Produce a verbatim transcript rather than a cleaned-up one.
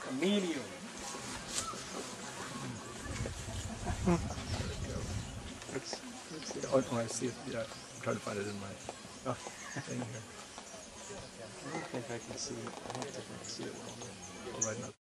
Chameleon. Let's, let's see. Oh, oh, I see it. Yeah, I'm trying to find it in my oh, thing here. I don't think I can see it. I don't think I can see it well. All right, now.